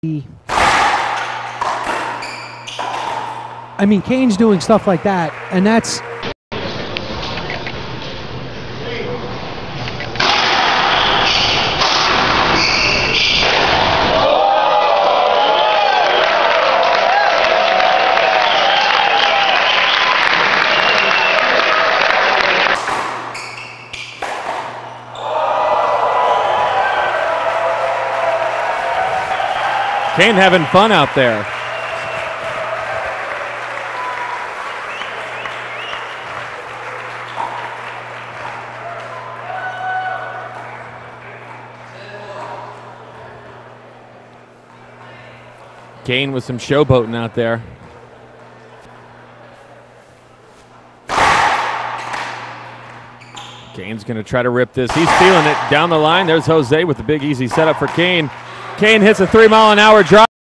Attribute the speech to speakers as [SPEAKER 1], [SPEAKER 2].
[SPEAKER 1] I mean, Kane's doing stuff like that, and that's...
[SPEAKER 2] Kane having fun out there. Kane with some showboating out there. Kane's going to try to rip this. He's feeling it down the line. There's Jose with the big easy setup for Kane. Kane hits a 3-mile-an-hour drive.